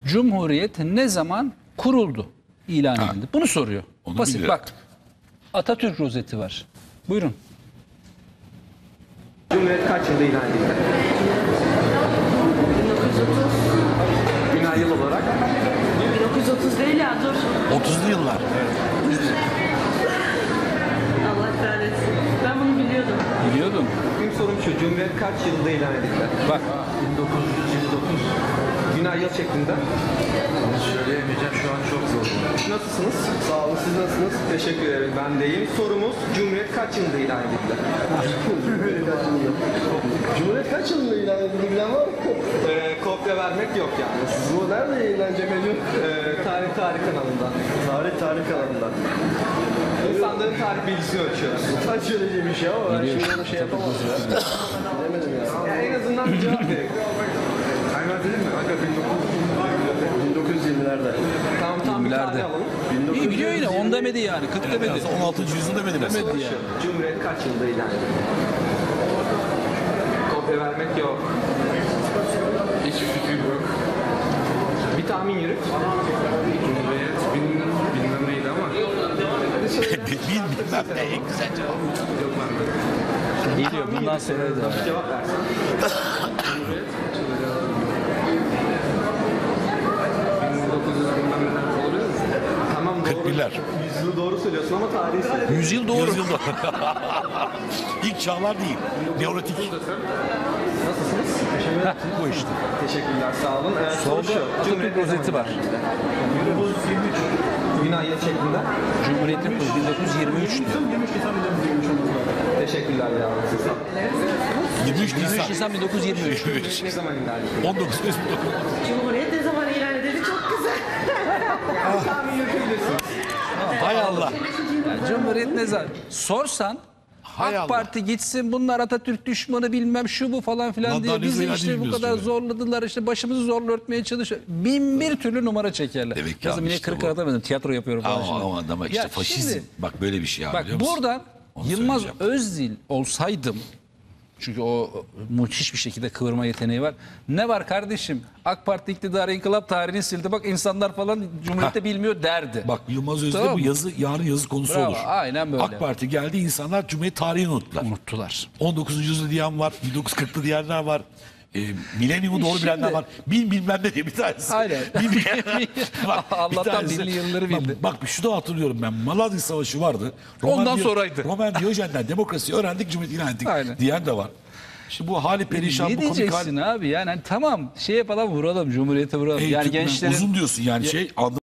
Cumhuriyet ne zaman kuruldu, ilan edildi? Bunu soruyor. Onu Basit biliyorum. bak. Atatürk rozeti var. Buyurun. Cumhuriyet kaç yılında ilan edildi? 1930. Dünya yıl olarak 1930 değil ya, dur. 30'lu yıllar. Allah kahretsin. Ben bunu biliyordum. Biliyordum. benim sorum şu, Cumhuriyet kaç yılında ilan edildi? Bak 1929. Dünya yıl şeklinde. Söyleyemeyeceğim, şu an çok zor. Nasılsınız? Sağ olun, siz nasılsınız? Teşekkür ederim, ben deyim. Sorumuz, Cumhuriyet kaç yılında ilan edildi? Cumhuriyet kaç yılında ilan edildi bilen var mı? Kopya vermek yok yani. Bu nerede yayınlanacak Ecem? Tarih kanalında. Tarih kanalında. İnsanların tarih bilgisini ölçüyoruz. Kaç söyleyeceğim bir şey ama ben şimdi onu şey yapamaz ya. Bilemedim ya. Yani en azından bir cevap verin. Kaynar değil mi? Aga 1920'lerde. Tam bir Bilgilerde. tarih alalım. iyi gidiyor yine. 10 demedi yani. 40 demedi. 16. yüzyıl demedi mesela. Demedi yani. Cumhuriyet kaç yılında ilan edildi? Kopya vermek yok. Hiçbir fikrim yok. Bir tahmin yürüt. Cumhuriyet bilmem neydi ama. Bilmem ne en güzel cevap. Yok bende. Geliyor. Bundan sonra da. Cevap versin. Cumhuriyet. 1900 bilmem neler oluyor mu? Tamam, doğru. 41'ler. Yüzyılı doğru söylüyorsun ama tarihi söylüyorsun. 100 yıl doğru. Yüzyıl İlk çağlar değil. Neolitik. Nasılsınız? Bu işte. Teşekkürler, sağ olun. Solda Soru şu, Atatürk Cumhuriyet ne rozeti zaman var. ilan edildi? 1923. Yunan yıl şeklinde. Cumhuriyetin kurulu 1923 diyor. Teşekkürler ya. Sağ olun. 23 23 Nisan. Nisan 1923. Ne zaman ilan edildi? 19 Cumhuriyet ne zaman ilan edildi? Çok güzel. Tahmin yürütebilirsiniz. Hay Allah. Yani Cumhuriyet ne zaman? Sorsan Hay AK Allah. Parti gitsin, bunlar Atatürk düşmanı bilmem şu bu falan filan Lan diye daha ne bizi zaman işte bu bilmiyorsun kadar ya. zorladılar, işte başımızı zorla örtmeye çalışıyor. Bin bir türlü numara çekerler. Demek ki Yazım abi yine işte 40 bu. atamadım, tiyatro yapıyorum falan Ama şimdi. ama işte Ya faşizm. şimdi- Bak böyle bir şey abi, Bak biliyor musun? buradan Onu Yılmaz söyleyeceğim. Özdil olsaydım, çünkü o müthiş bir şekilde kıvırma yeteneği var. Ne var kardeşim? AK Parti iktidarı inkılap tarihini sildi. Bak insanlar falan Cumhuriyet'te bilmiyor derdi. Bak Yılmaz Özdil Tamam bu mı? yazı yarın yazı konusu Bravo, olur. aynen böyle. AK Parti geldi, insanlar Cumhuriyet tarihini unuttular. Unuttular. 19. yüzyıl diyen var, 1940'lı diyenler var. Milenyumu doğru bilenler Şimdi- var. Bilmem ne diye bir tanesi. Aynen. Bak, bir Allah'tan tanesi- binli yılları bildi. Bak şu da hatırlıyorum ben. Malazgirt Savaşı vardı. Ondan sonraydı. Roman Diyojen'den demokrasiyi öğrendik, Cumhuriyet ilan ettik Aynen. diyen de var. Şimdi bu hali perişan, Ne bu komik diyeceksin hal. abi? Yani hani tamam şeye falan vuralım, Cumhuriyet'e vuralım. Yani Türkmen gençlerin uzun diyorsun yani şey.